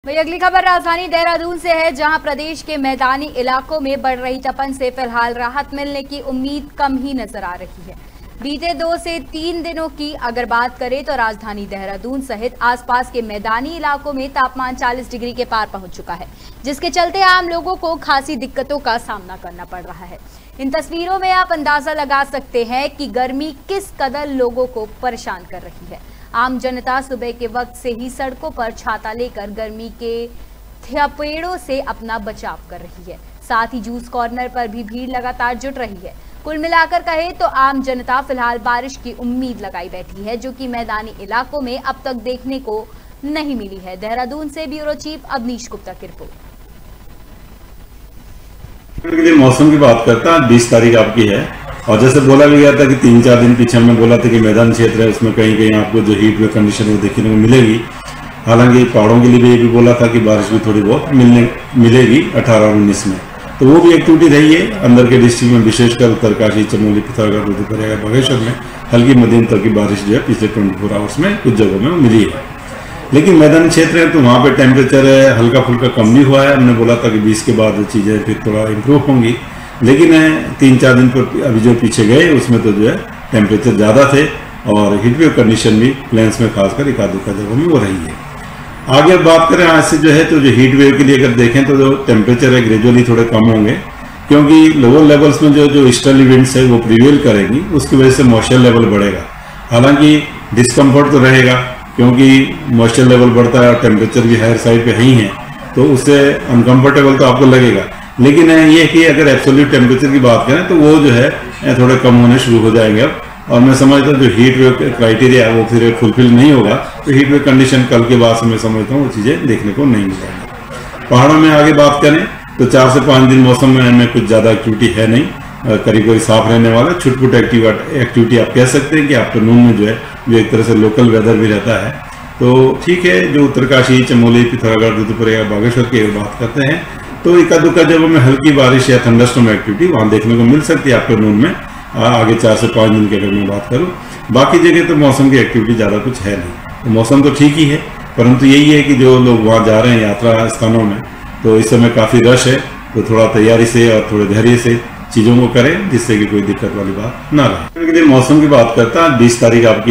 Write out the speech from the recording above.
वही अगली खबर राजधानी देहरादून से है, जहां प्रदेश के मैदानी इलाकों में बढ़ रही तपन से फिलहाल राहत मिलने की उम्मीद कम ही नजर आ रही है। बीते 2 से 3 दिनों की अगर बात करें तो राजधानी देहरादून सहित आसपास के मैदानी इलाकों में तापमान 40 डिग्री के पार पहुंच चुका है, जिसके चलते आम लोगों को खासी दिक्कतों का सामना करना पड़ रहा है। इन तस्वीरों में आप अंदाजा लगा सकते हैं कि गर्मी किस कदर लोगों को परेशान कर रही है। आम जनता सुबह के वक्त से ही सड़कों पर छाता लेकर गर्मी के थपेड़ों से अपना बचाव कर रही है। साथ ही जूस कॉर्नर पर भी भीड़ लगातार जुट रही है। कुल मिलाकर कहे तो आम जनता फिलहाल बारिश की उम्मीद लगाई बैठी है, जो कि मैदानी इलाकों में अब तक देखने को नहीं मिली है। देहरादून से ब्यूरो चीफ अवनीश गुप्ता की रिपोर्ट। मौसम की बात करता है, 20 तारीख आपकी है और जैसे बोला भी गया था कि 3-4 दिन पीछे हमने बोला था कि मैदान क्षेत्र है, उसमें कहीं कहीं आपको जो हीट वेव कंडीशन वो देखने को मिलेगी। हालांकि पहाड़ों के लिए भी ये भी बोला था कि बारिश भी थोड़ी बहुत मिलेगी 18 और 19 में, तो वो भी एक्टिविटी रही है। अंदर के डिस्ट्रिक्ट में विशेषकर उत्तरकाशी, चमोली, पिथौरागढ़, रुद्रप्रयाग, बागेश्वर में हल्की मध्यम तक की बारिश जो है पिछले 24 आवर्स में कुछ जगहों में मिली है। लेकिन मैदानी क्षेत्र है तो वहाँ पे टेम्परेचर हल्का फुल्का कम भी हुआ है। हमने बोला था कि 20 के बाद चीज़ें फिर थोड़ा इम्प्रूव होंगी, लेकिन 3-4 दिन पर अभी जो पीछे गए उसमें तो जो है टेम्परेचर ज़्यादा थे और हीटवेव कंडीशन भी प्लेन्स में खासकर एक आध जगहों में वो रही है। आगे बात करें आज से जो है तो जो हीट वेव के लिए अगर देखें तो जो टेम्परेचर है ग्रेजुअली थोड़े कम होंगे, क्योंकि लोअर लेवल्स में जो ईस्टर्ली विंड्स है वो प्रिवेल करेंगी, उसकी वजह से मॉइस्चर लेवल बढ़ेगा। हालांकि डिस्कम्फर्ट तो रहेगा क्योंकि मॉइस्चर लेवल बढ़ता है और टेम्परेचर भी हायर साइड पे ही है, तो उससे अनकंफर्टेबल तो आपको लगेगा। लेकिन ये कि अगर एब्सोल्यूट टेम्परेचर की बात करें तो वो जो है थोड़े कम होने शुरू हो जाएंगे अब। और मैं समझता हूँ जो हीट वेव क्राइटेरिया है वो फिर फुलफिल नहीं होगा, तो हीट वेव कंडीशन कल के बाद से मैं समझता हूँ वो चीज़ें देखने को नहीं मिलेंगी। पहाड़ों में आगे बात करें तो 4 से 5 दिन मौसम में कुछ ज़्यादा एक्टिविटी है नहीं, करीब साफ रहने वाला छुटपुट एक्टिविटी आप कह सकते हैं कि आफ्टरनून में जो है जो एक तरह से लोकल वेदर भी रहता है, तो ठीक है। जो उत्तरकाशी, चमोली, पिथौरागढ़, रुद्रप्रयाग, बागेश्वर की बात करते हैं तो इक्का दुक्का जगहों में हल्की बारिश या थंडरस्टॉर्म एक्टिविटी वहाँ देखने को मिल सकती है आफ्टरनून में, आगे 4 से 5 दिन की अगर मैं बात करूँ। बाकी जगह तो मौसम की एक्टिविटी ज़्यादा कुछ है नहीं, तो मौसम तो ठीक ही है, परंतु यही है कि जो लोग वहाँ जा रहे हैं यात्रा स्थानों में, तो इस समय काफ़ी रश है, तो थोड़ा तैयारी से और थोड़े धैर्य से चीज़ों को करें जिससे कि कोई दिक्कत वाली बात ना रहे। मौसम की बात करता है, 20 तारीख आपकी